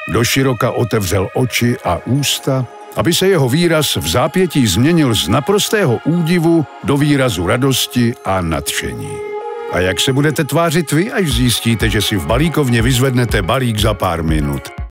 doširoka otevřel oči a ústa, aby se jeho výraz v zápětí změnil z naprostého údivu do výrazu radosti a nadšení. A jak se budete tvářit vy, až zjistíte, že si v balíkovně vyzvednete balík za pár minut?